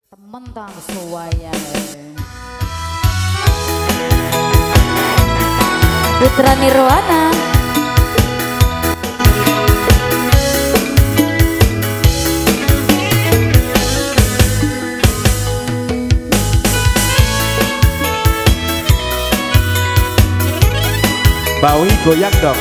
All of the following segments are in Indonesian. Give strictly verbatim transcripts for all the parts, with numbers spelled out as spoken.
Temen tang suwayan Putra Nirwana Bawi goyang dong.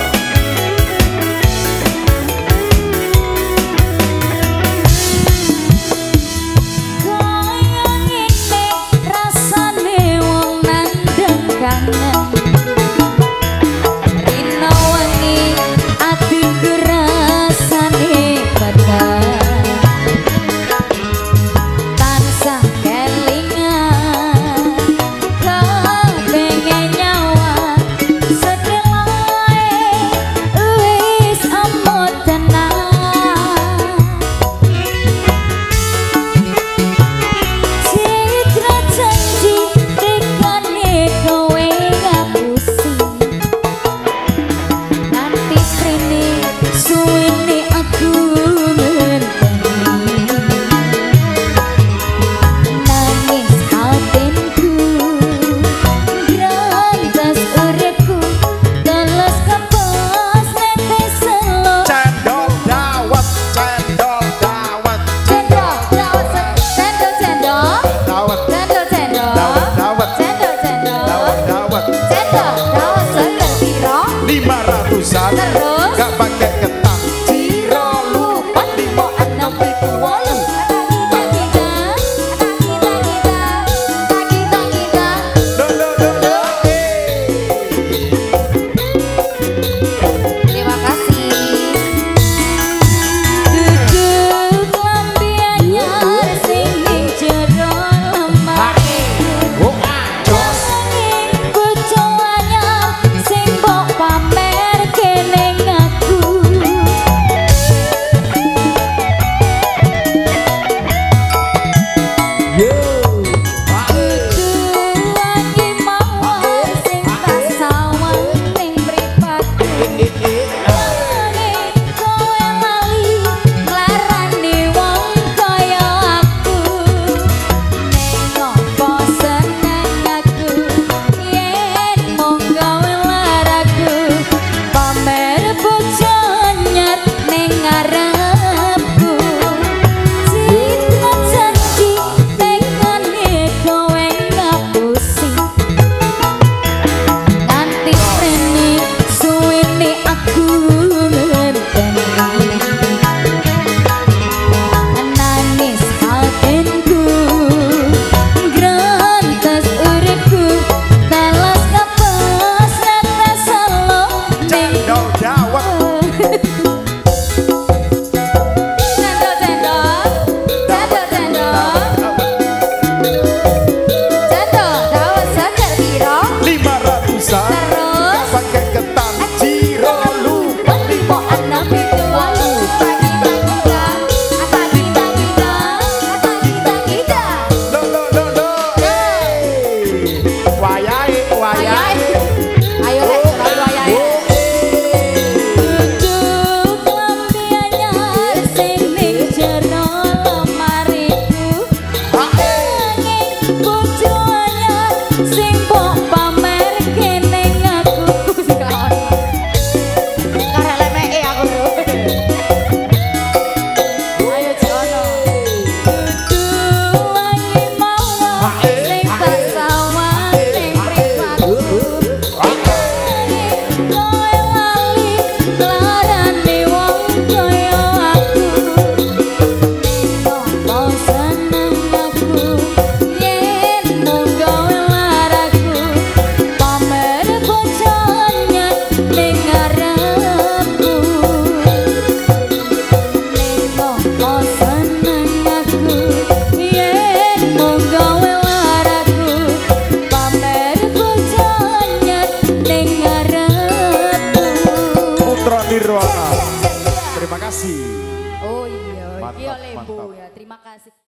Terus gak pakai ketan Jiro lupa lima enam itu walu Kita kita Kita kita Kita kita do do do do. Terima kasih. Duduk lampiannya sing ning jero lemari Bojo anyar sing mbok pamer Terima kasih. Oh iya, iya Mantap, lembu mantap. ya. Terima kasih.